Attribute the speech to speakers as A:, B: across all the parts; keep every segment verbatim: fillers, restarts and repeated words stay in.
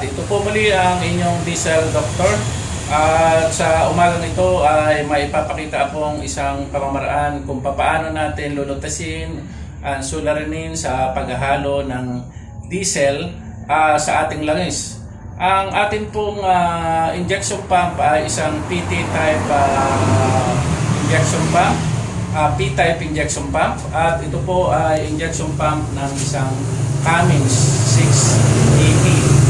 A: ito po muli ang inyong diesel doctor. At sa umagang ito ay maipapakita akong isang pamamaraan kung paano natin lulutasin ang suliranin sa paghahalo ng diesel uh, sa ating langis. Ang ating pong uh, injection pump ay isang P T type uh, injection pump, uh, P-type injection pump, at ito po ay injection pump ng isang Cummins six E P.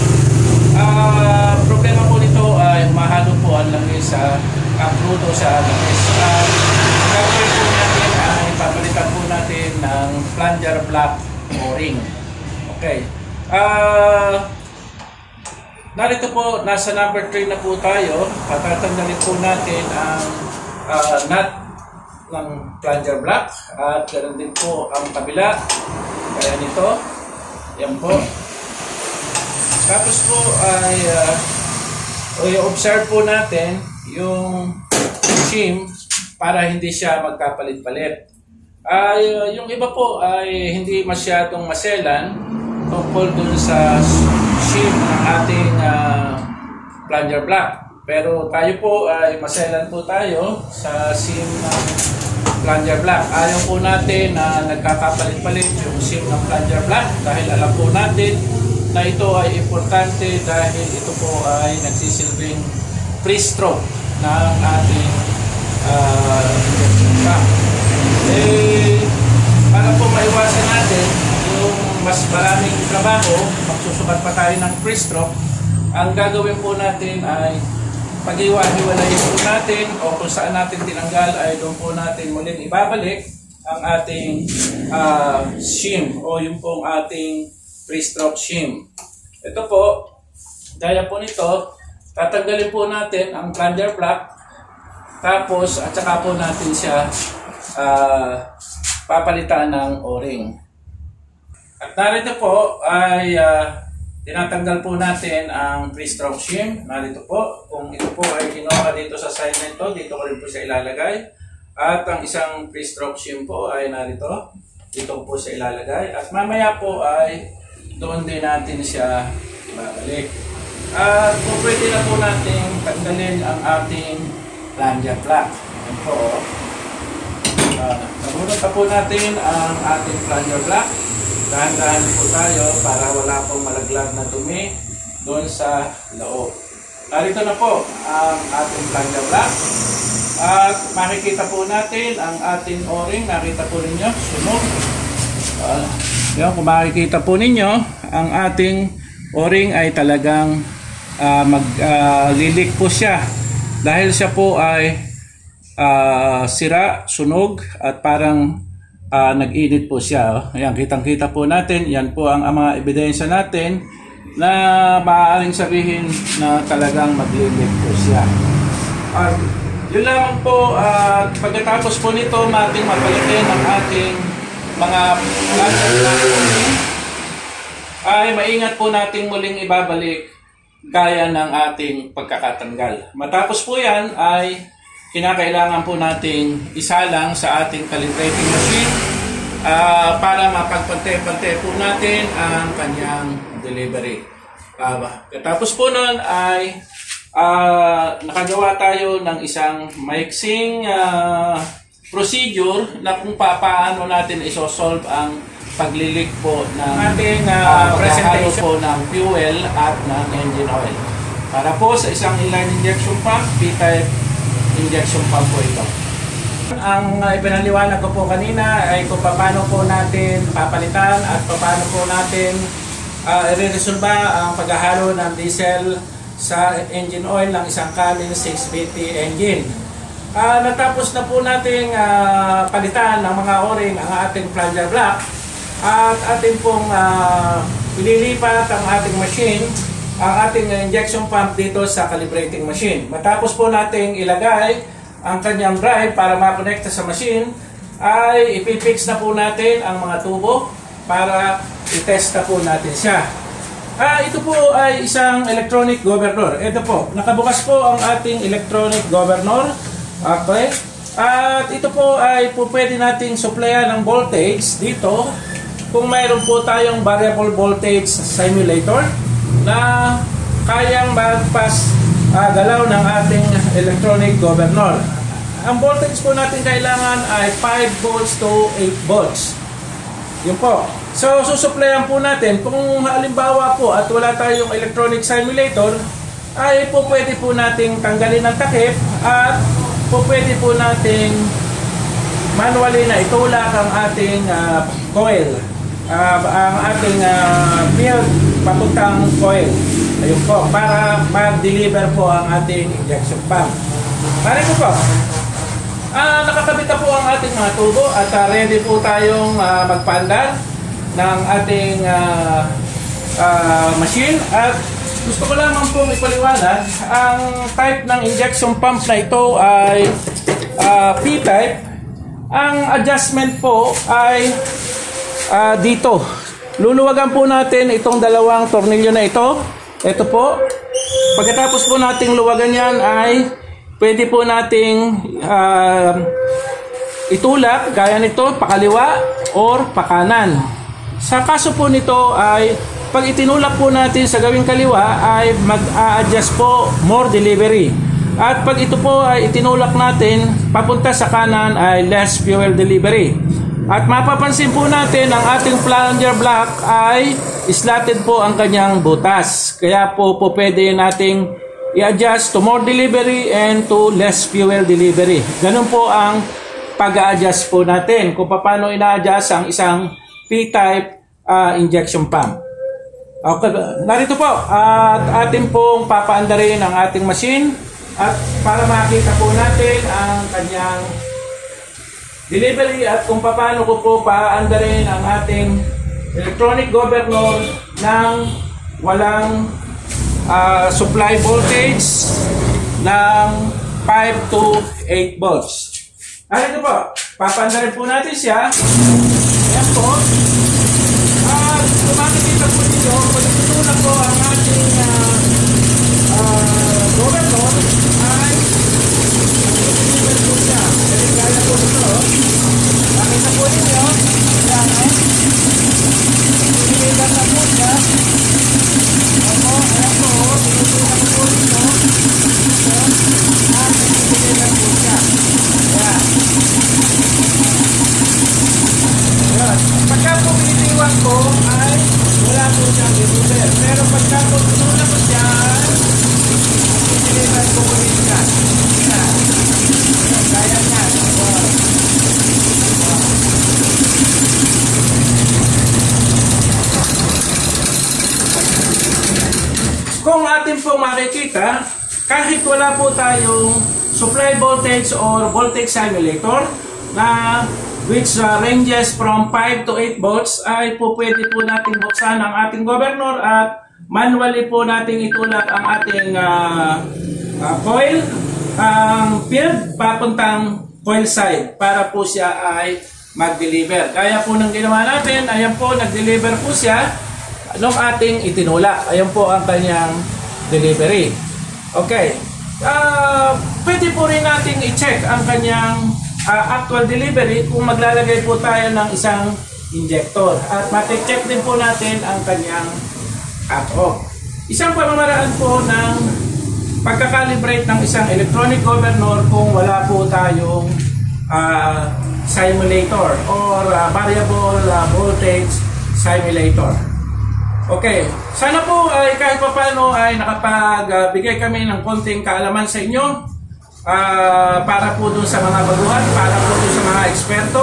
A: Uh, problema po nito ay mahalo po ang langis sa ang crudo sa langis. At ang gagawin po natin ay papalitan po natin ng plunger block o-ring. Okay. Uh, narito po, nasa number three na po tayo. Patatanggalin po natin ang uh, nut ng plunger block. At ganoon din po ang kabila. Kaya nito. Yan po. Tapos po ay uh, observe po natin yung shim para hindi siya magkapalit-palit. Ay uh, yung iba po ay hindi masyadong maselan tungkol dun sa shim ng ating uh, plunger block. Pero tayo po ay maselan po tayo sa shim ng plunger block. Ayaw po natin na nagkakapalit-palit yung shim ng plunger block dahil alam po natin na ito ay importante dahil ito po ay nagsisilbing pre-stroke ng ating uh, injection pump. Eh, para po maiwasan natin yung mas maraming trabaho, magsusukat pa tayo ng pre-stroke, ang gagawin po natin ay pag-iwa-hiwalayin po natin o kung saan natin tinanggal ay doon po natin muling ibabalik ang ating uh, shim o yung pong ating pre-stroke shim. Ito po, gaya po nito, tatanggalin po natin ang plunger block, tapos at saka po natin siya uh, papalitan ng o-ring. At narito po ay uh, tinatanggal po natin ang pre-stroke shim. Narito po, kung ito po ay kinuha dito sa side na ito, dito ko rin po siya ilalagay. At ang isang pre-stroke shim po ay narito, dito po siya ilalagay. At mamaya po ay doon din natin siya ibabalik. At kung pwede na po natin tanggalin ang ating plunger block. Yan po. Uh, Nabunot na po natin ang ating plunger block. Dahan-dahan po tayo para wala pong malaglag na dumi doon sa loob. Narito na po ang ating plunger block. At makikita po natin ang ating o-ring. Nakita po ninyo, sunog. Uh, Yan, kung makikita po ninyo, ang ating o-ring ay talagang uh, mag-lilik uh, po siya. Dahil siya po ay uh, sira, sunog, at parang uh, nag-init po siya. Yan, kitang-kita po natin. Yan po ang, ang mga ebidensya natin na maaaring sabihin na talagang mag-lilik po siya. At yun lamang po, at uh, pagkatapos po nito, mating mapalitin ang ating mga plunger block ay maingat po nating muling ibabalik gaya ng ating pagkakatanggal. Matapos po yan ay kinakailangan po nating isalang sa ating calibrating machine uh, para mapagpante-pante po natin ang kanyang delivery. Uh, katapos po nun ay uh, nakagawa tayo ng isang maiksing uh, procedure na kung paano natin isosolve ang paglilik po ng ating uh, presentation po ng fuel at ng engine oil. Para po sa isang inline injection pump, P-type injection pump po ito. Ang uh, ipinaliwanag ko po kanina ay kung paano po natin papalitan at paano po natin uh, i-resolve ang paghahalo ng diesel sa engine oil ng isang Cummins six B T engine. Uh, natapos na po nating uh, palitan ng mga o-ring ang ating plunger block at ating pong uh, ililipat ang ating machine, ang ating injection pump dito sa calibrating machine. Matapos po nating ilagay ang kanyang drive para makonekta sa machine, ay ipipix na po natin ang mga tubo para i-test na po natin siya. Ah, ito po ay isang electronic governor. Ito po, nakabukas po ang ating electronic governor. Okay. At ito po ay po pwede nating supplyan ng voltage dito kung mayroon po tayong variable voltage simulator na kayang magpas uh, galaw ng ating electronic governor. Ang voltage po natin kailangan ay five volts to eight volts. Yun po. So, susuplayan po natin. Kung halimbawa po at wala tayong electronic simulator, ay po pwede po nating tanggalin ang takip at po pwede po nating manually na itulak ang ating uh, coil. Uh, ang ating uh, field papuntang coil. Ayun po, para mag-deliver po ang ating injection pump. Pare ko po, uh, nakakabit na po ang ating mga tubo at uh, ready po tayong uh, magpaandar ng ating uh, uh, machine. At gusto ko lamang pong ipaliwanag, ang type ng injection pump na ito ay uh, P-type. Ang adjustment po ay uh, dito. Luluwagan po natin itong dalawang tornilyo na ito. Ito po. Pagkatapos po nating luwagan yan ay pwede po nating uh, itulak gaya nito, pakaliwa or pakanan. Sa kaso po nito ay pag itinulak po natin sa gawing kaliwa ay mag-a-adjust po more delivery. At pag ito po ay itinulak natin papunta sa kanan ay less fuel delivery. At mapapansin po natin ang ating plunger block ay slotted po ang kanyang butas. Kaya po po pwede nating i-adjust to more delivery and to less fuel delivery. Ganun po ang pag-a-adjust po natin kung paano ina-adjust ang isang P-type uh, injection pump. Okay, narito po at atin pong papaandarin ang ating machine at para makita po natin ang kanyang delivery at kung paano ko po paandarin ang ating electronic governor ng walang uh, supply voltage ng five to eight volts. Narito po, papaandarin po natin siya. Ayan po. At kung makikita po ninyo, kung natutulak po ang ating uh, uh, governor ay deliver po siya. Kasi gaya po ito. Makita po ninyo. Ayan o. Deliver na po siya. Opo, ayan po. Tinutulak po ito. At deliver po siya. Ayan. Ayan. Pagka po pinitiwan ko ay wala po siyang deliver. Pero pagka po tinulak ko siya, deliver po ulit siya. Ayan. Kaya niya. Kung atin pong makikita, kahit wala po tayong supply voltage or voltage simulator na which uh, ranges from five to eight volts, ay po pwede po natin buksan ang ating governor at manually po natin itulak ang ating uh, uh, coil, ang um, field papuntang coil side para po siya ay mag-deliver. Kaya po nang ginawa natin, ayan po, nag-deliver po siya nung ating itinulak. Ayan po ang kanyang delivery. Okay. Uh, pwede po rin natin i-check ang kanyang uh, actual delivery kung maglalagay po tayo ng isang injector. At mati-check din po natin ang kanyang cut-off. Isang pamamaraan po ng pagkakalibrate ng isang electronic governor kung wala po tayong uh, simulator or uh, variable uh, voltage simulator. Okay, sana po ay kahit pa paano ay nakapagbigay uh, kami ng konting kaalaman sa inyo uh, para po dun sa mga baguhan, para po dun sa mga eksperto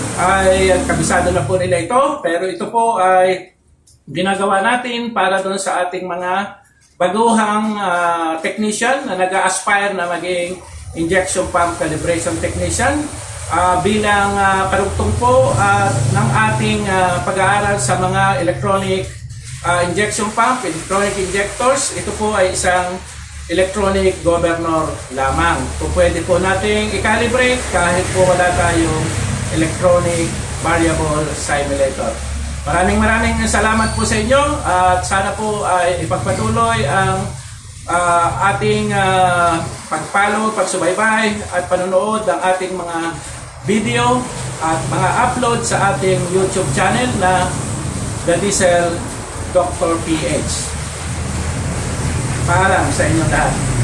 A: ay kabisado na po nila ito. Pero ito po ay ginagawa natin para dun sa ating mga baguhang uh, technician na nag-aspire na maging injection pump calibration technician. Uh, bilang uh, karugtong po uh, ng ating uh, pag-aaral sa mga electronic Uh, injection pump, electronic injectors, ito po ay isang electronic governor lamang. Kung pwede po nating i-calibrate kahit po wala tayong electronic variable simulator. Maraming maraming salamat po sa inyo at sana po ay ipagpatuloy ang uh, ating uh, pag-follow, pagsubaybay at panonood ng ating mga video at mga upload sa ating YouTube channel na The Diesel Doctor P H. Paalam sa inyong lahat.